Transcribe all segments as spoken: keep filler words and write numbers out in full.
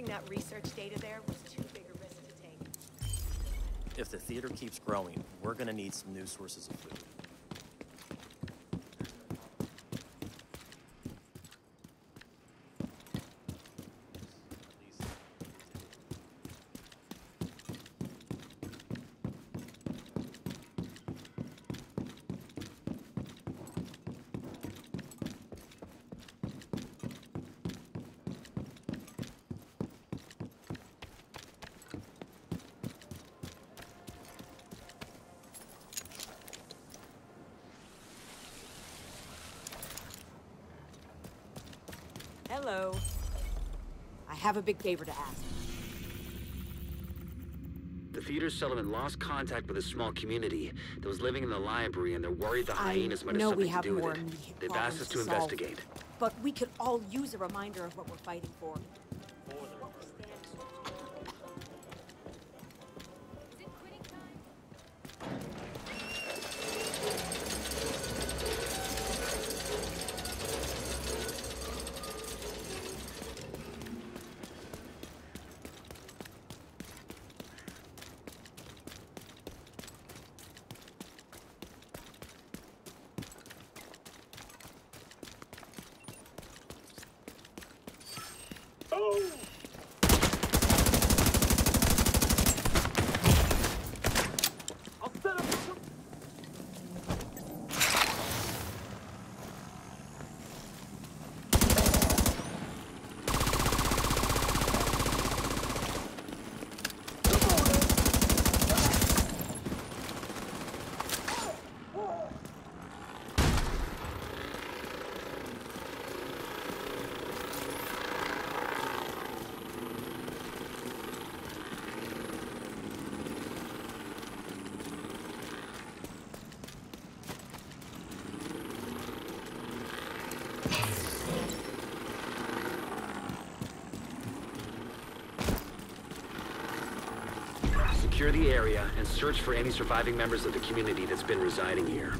that research data there was too big a risk to take. If the theater keeps growing, we're gonna need some new sources of food. Hello. I have a big favor to ask. The theater settlement lost contact with a small community that was living in the library, and they're worried the hyenas might have know we something have to do more with it. immediate They've asked us to problems to solve. investigate. But we could all use a reminder of what we're fighting for. Secure the area and search for any surviving members of the community that's been residing here.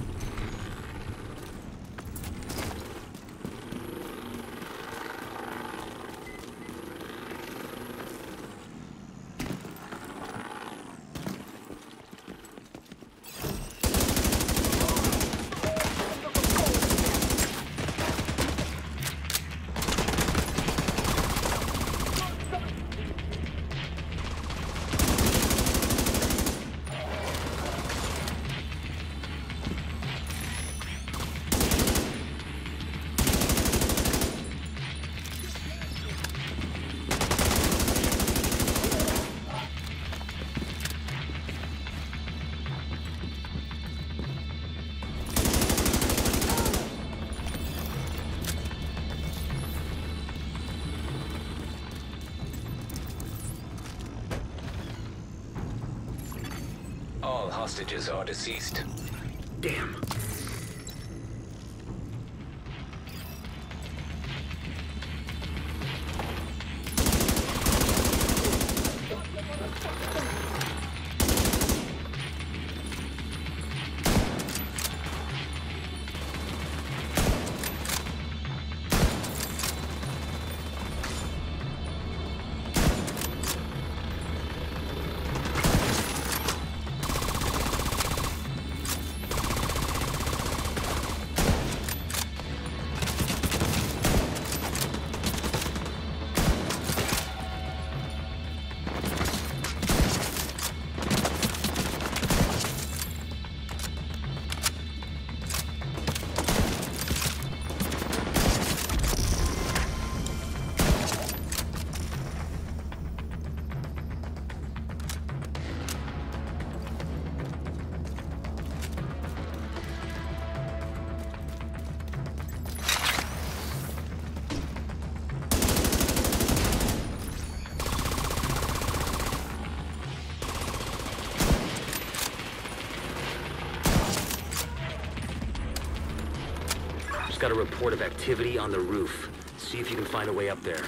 All hostages are deceased. Damn. Got a report of activity on the roof. See if you can find a way up there.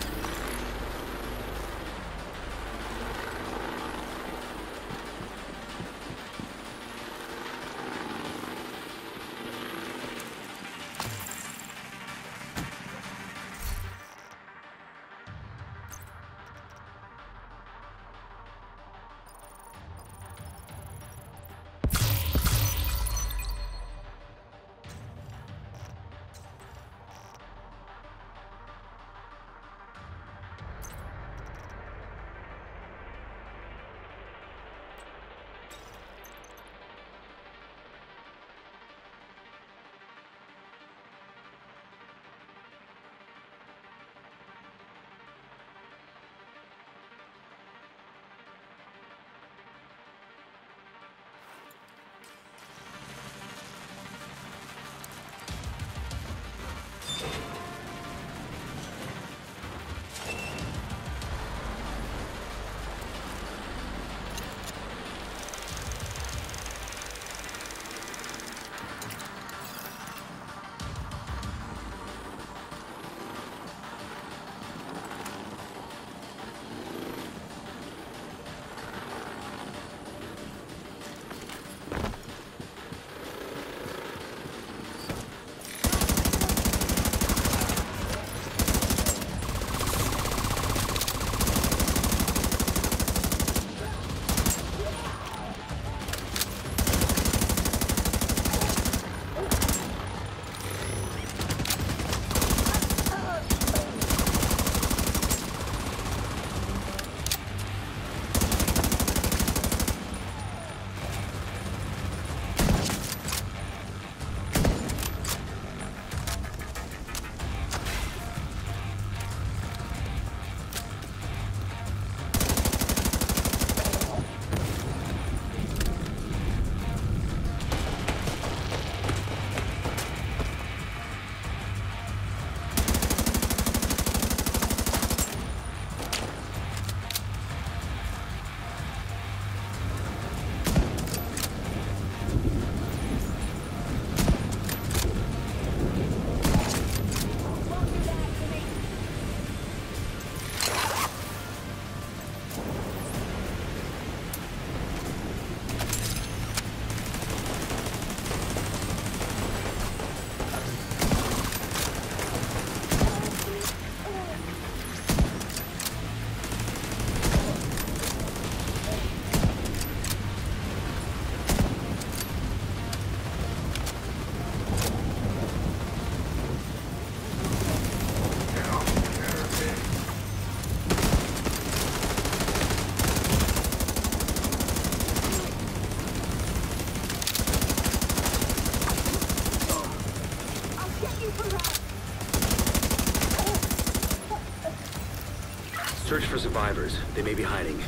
Search for survivors. They may be hiding.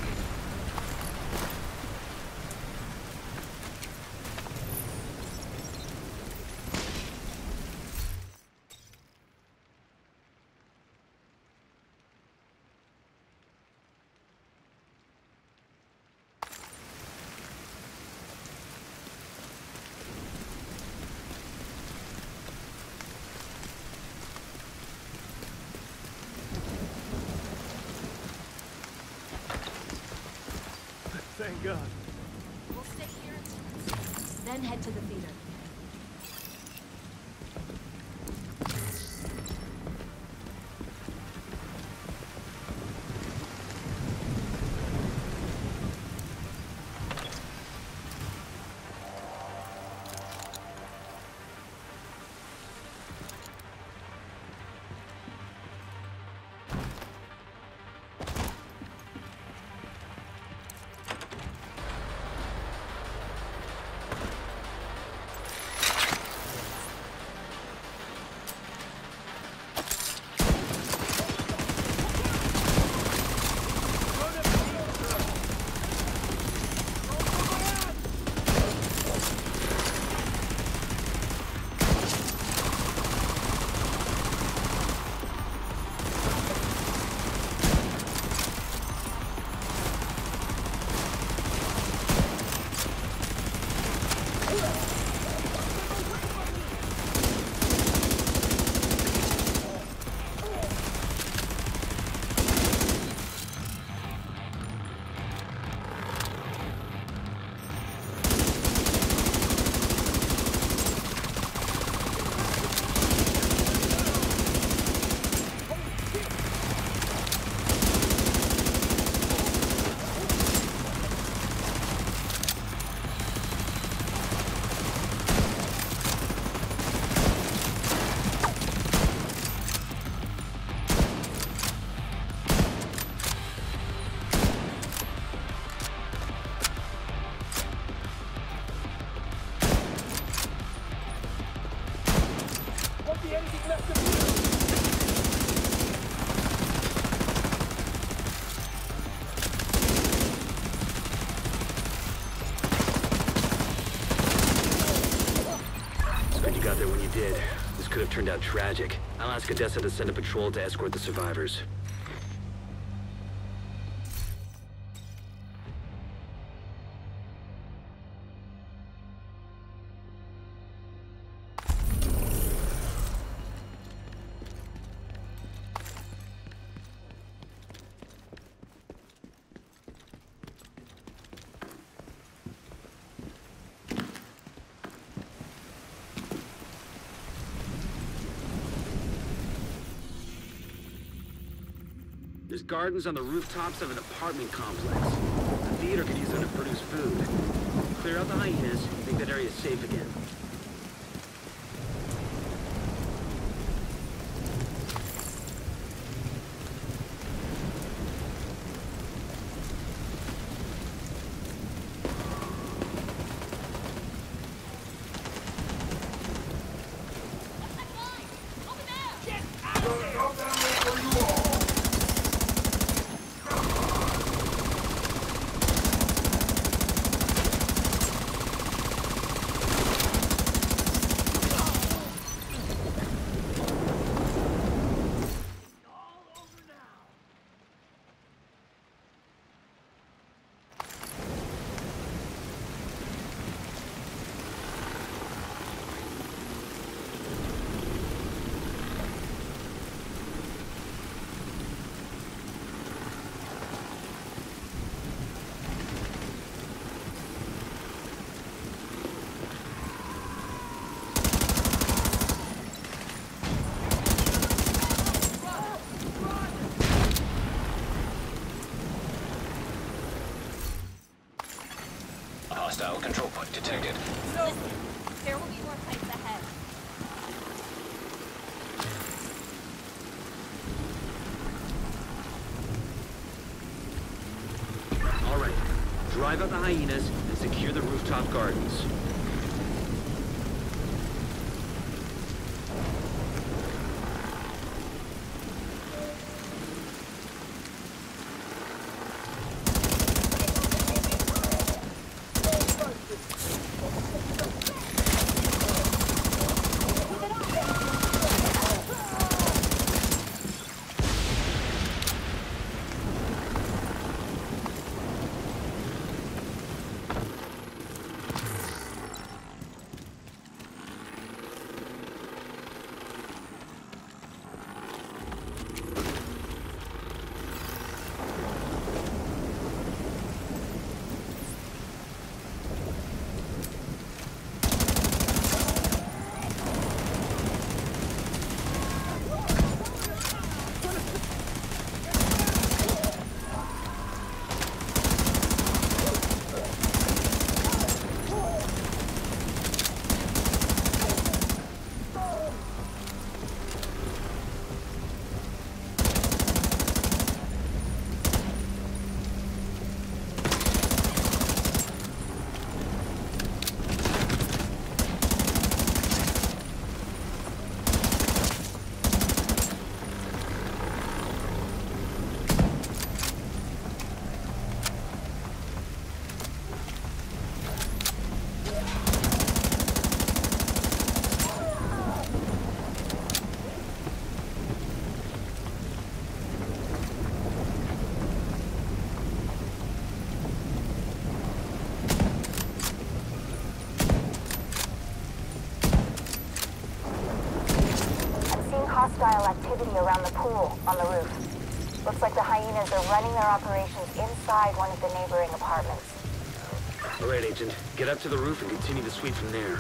Thank God. We'll stay here until it's then head to the theater. Could have turned out tragic. I'll ask Odessa to send a patrol to escort the survivors. There's gardens on the rooftops of an apartment complex. The theater could use them to produce food. Clear out the hyenas, make that area safe again. Hostile control point detected. Listen, there will be more fights ahead. All right. Drive out the hyenas and secure the rooftop gardens. hostile activity around the pool on the roof. Looks like the hyenas are running their operations inside one of the neighboring apartments. All right, Agent. Get up to the roof and continue the sweep from there.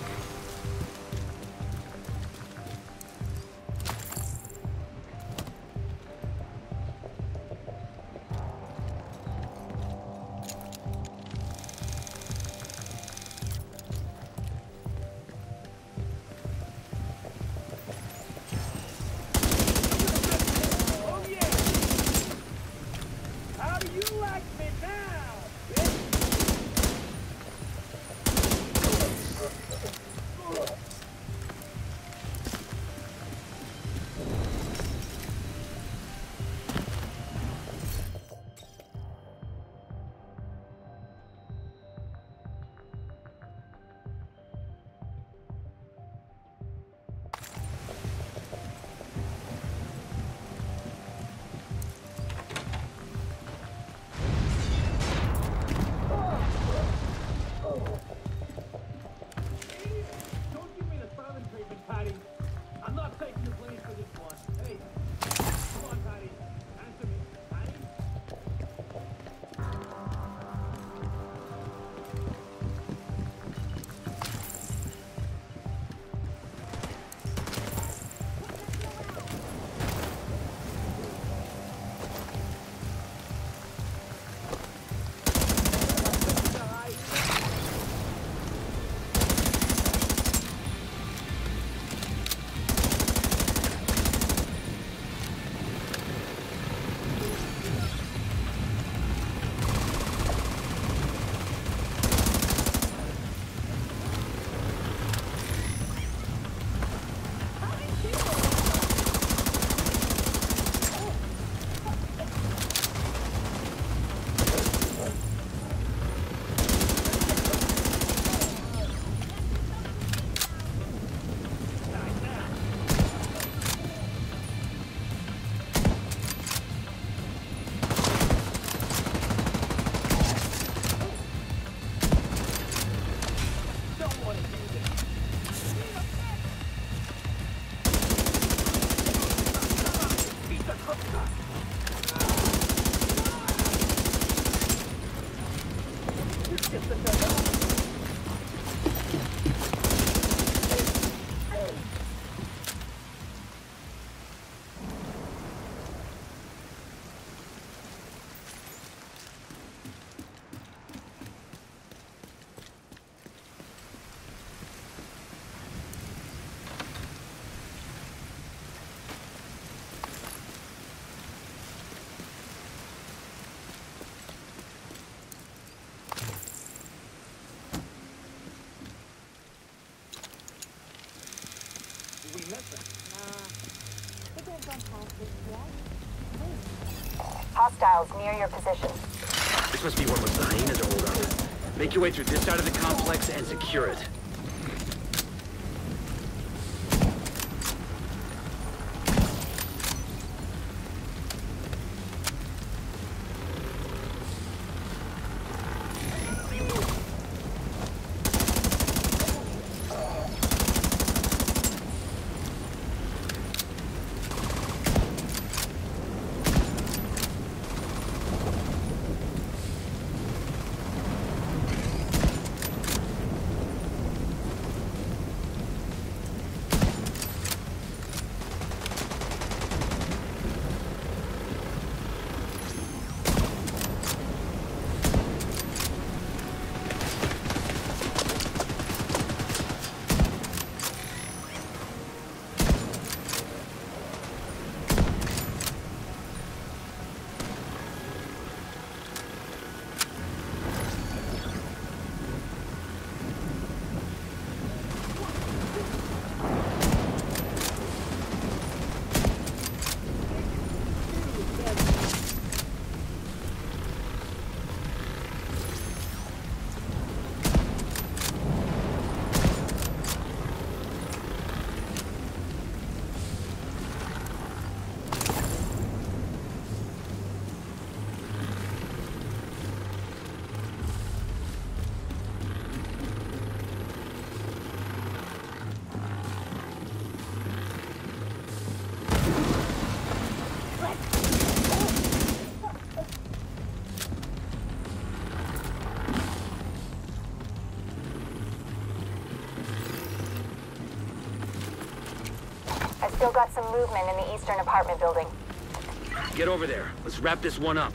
Hostiles near your position. This must be where most of the hyenas are holed up. Make your way through this side of the complex and secure it. Still got some movement in the eastern apartment building. Get over there. Let's wrap this one up.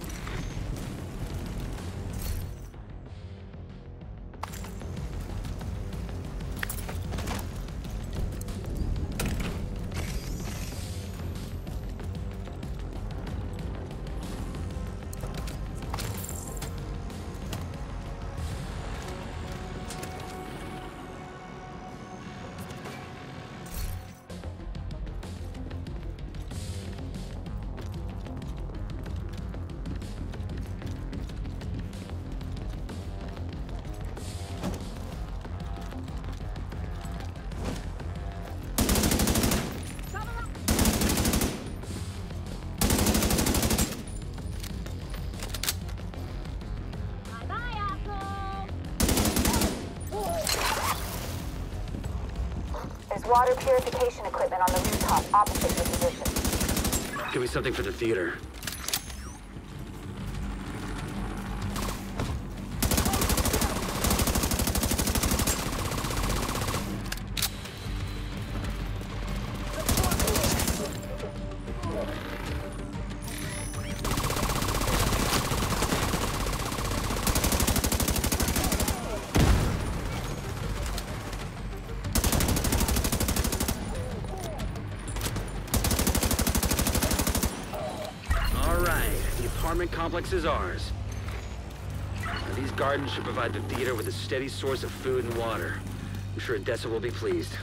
Water purification equipment on the rooftop opposite your position. Give me something for the theater. Complex is ours. Now, these gardens should provide the theater with a steady source of food and water. I'm sure Odessa will be pleased.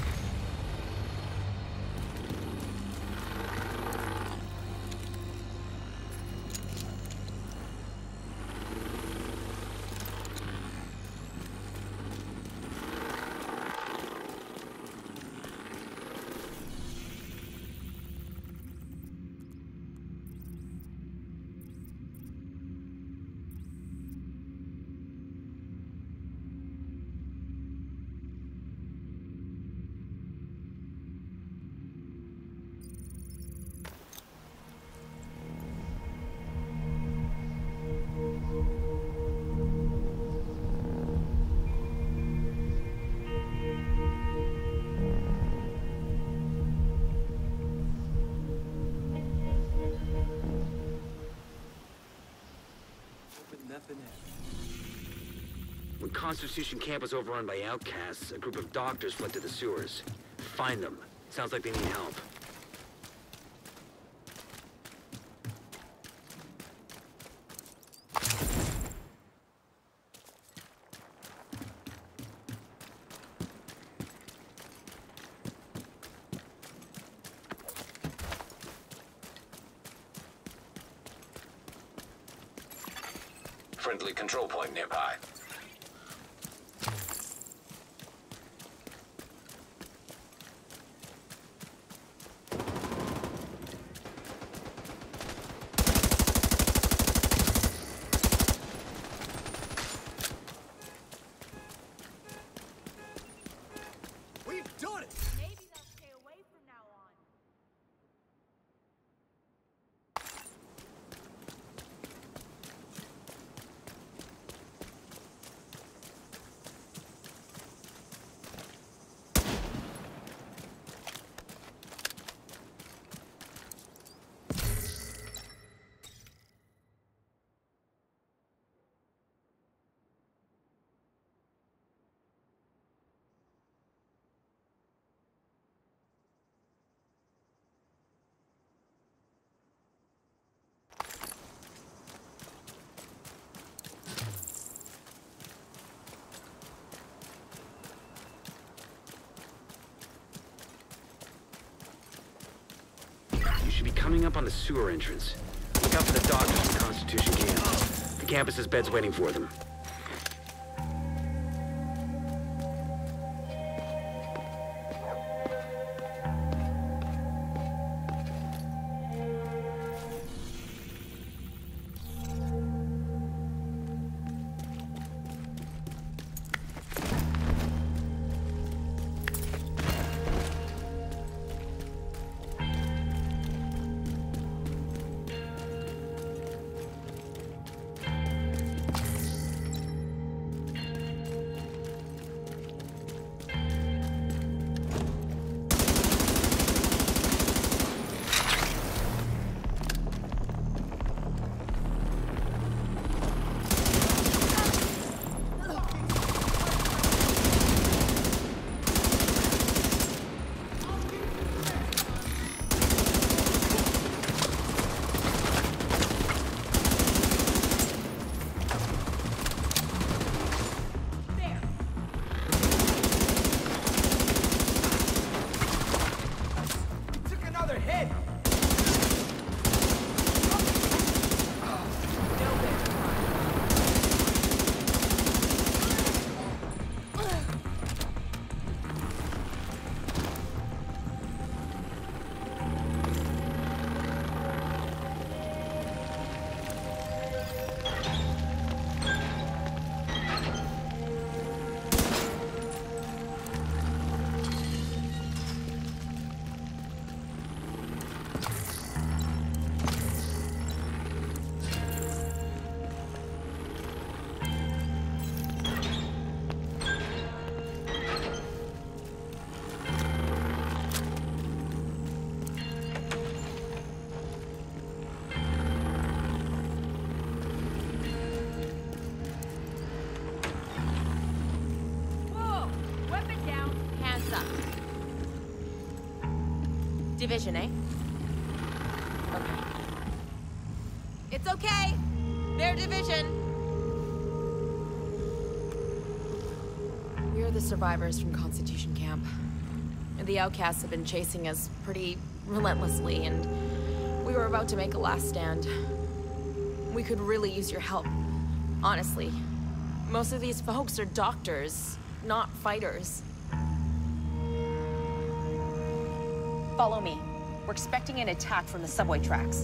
When Constitution Camp was overrun by outcasts, a group of doctors fled to the sewers. Find them. Sounds like they need help. Friendly control point nearby. We've done it! Maybe they'll stay away from now on. Should be coming up on the sewer entrance. Look out for the doctors from Constitution Camp. The campus has beds waiting for them. Division, eh? Okay. It's okay! They're Division! We're the survivors from Constitution Camp. The outcasts have been chasing us pretty relentlessly, and we were about to make a last stand. We could really use your help, honestly. Most of these folks are doctors, not fighters. Follow me. We're expecting an attack from the subway tracks.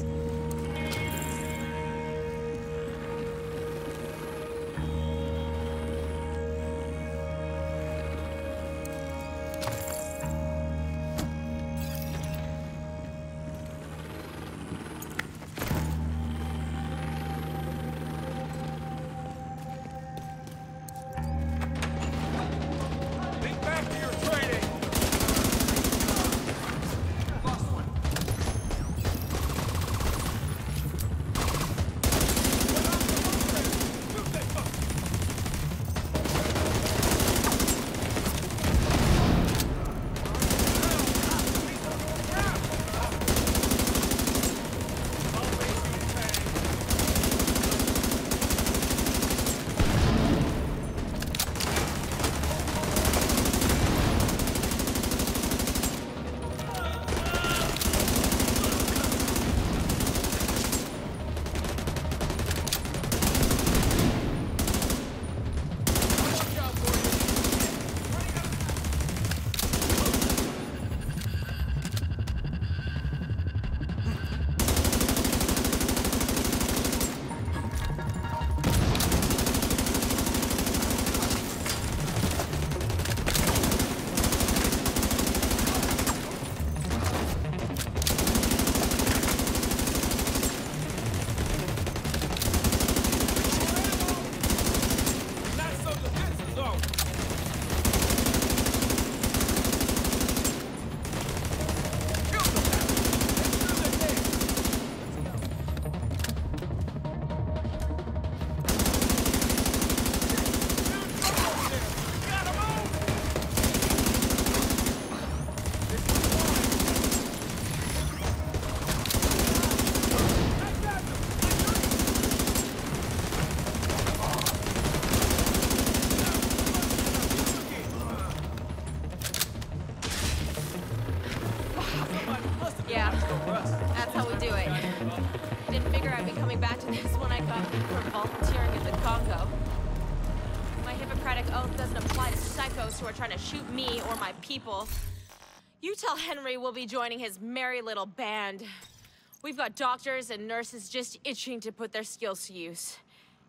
Who are trying to shoot me or my people. You tell Henry we'll be joining his merry little band. We've got doctors and nurses just itching to put their skills to use.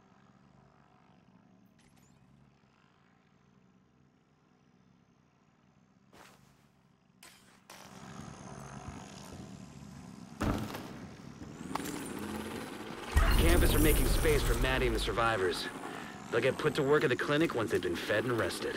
Campus are making space for Maddie and the survivors. They'll get put to work at the clinic once they've been fed and rested.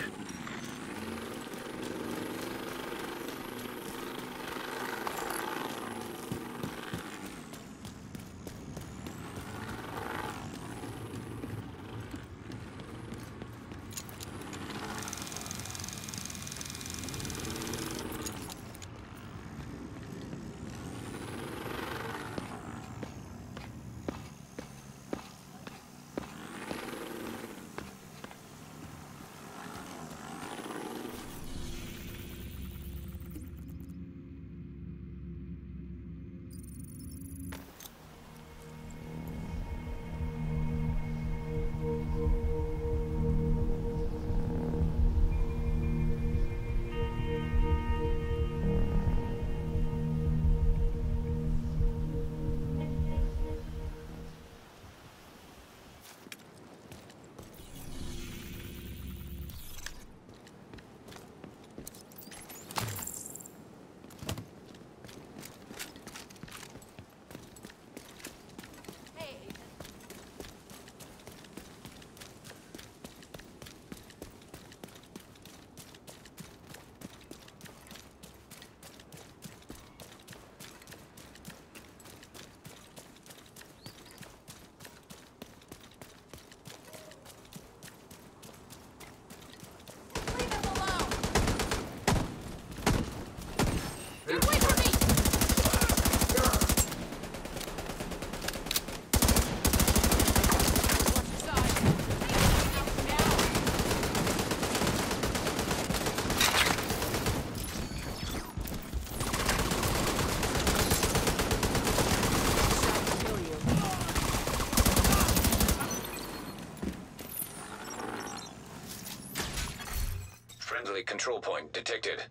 Friendly control point detected.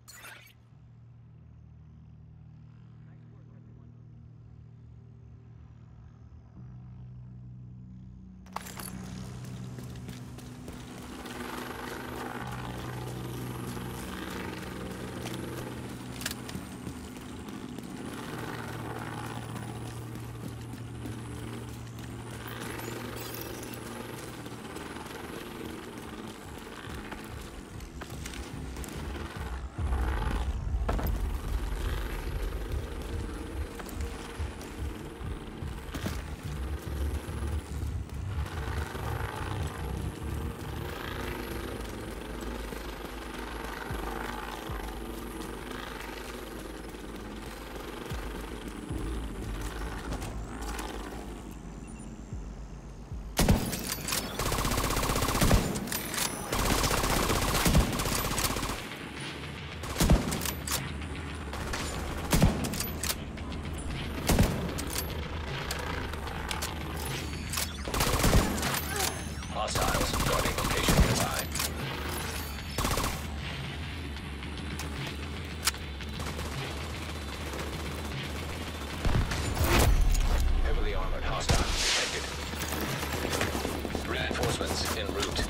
Hostiles guarding location nearby. Heavily armored hostile detected. Reinforcements en route.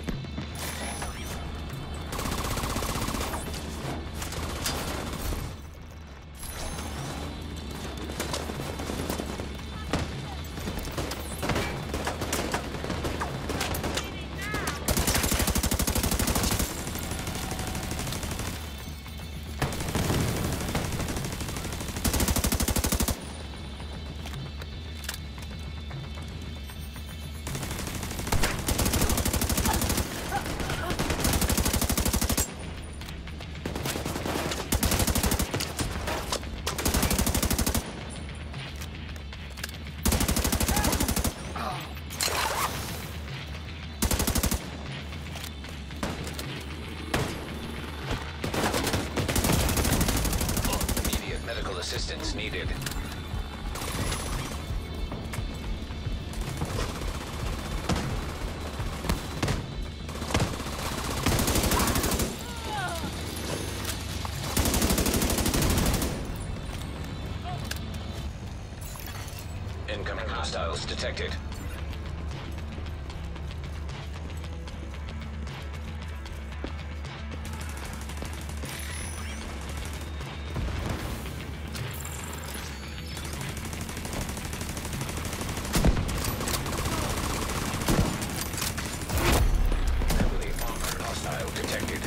Assistance needed. Incoming hostiles detected. Detected.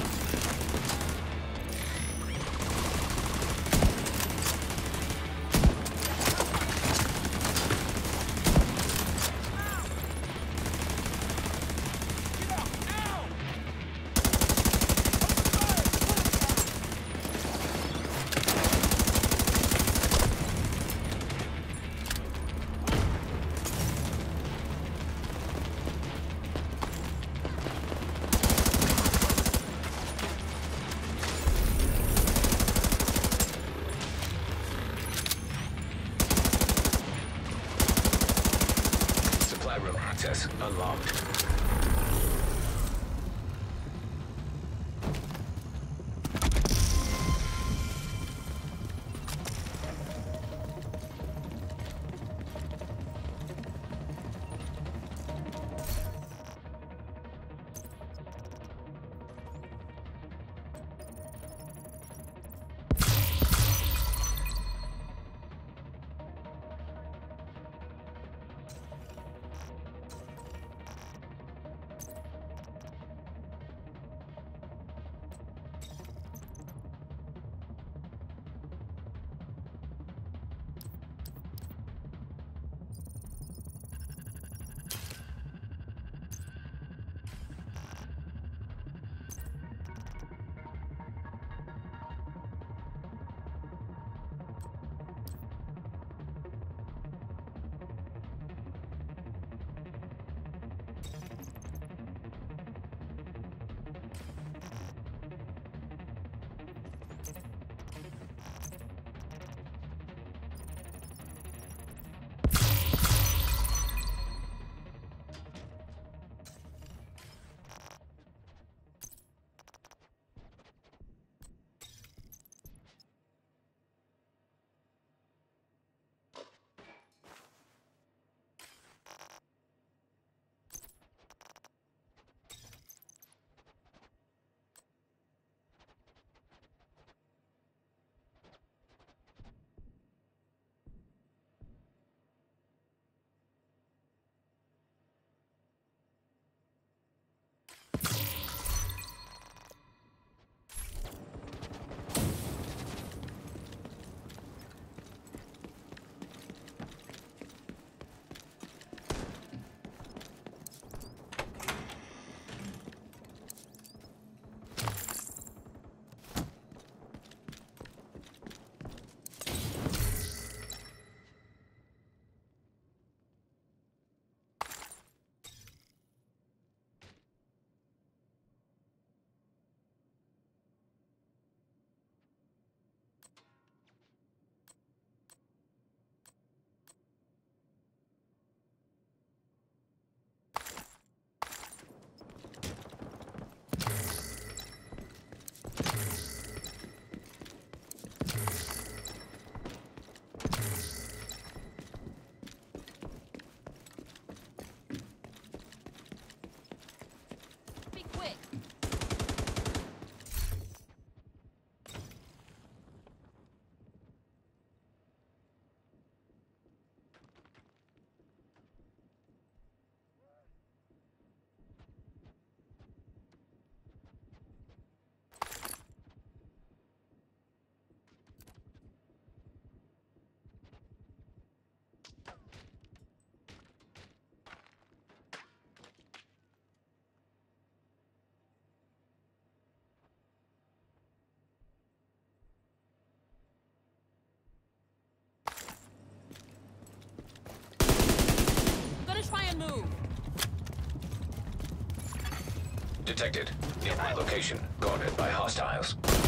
Detected. Nearby location. Guarded by hostiles.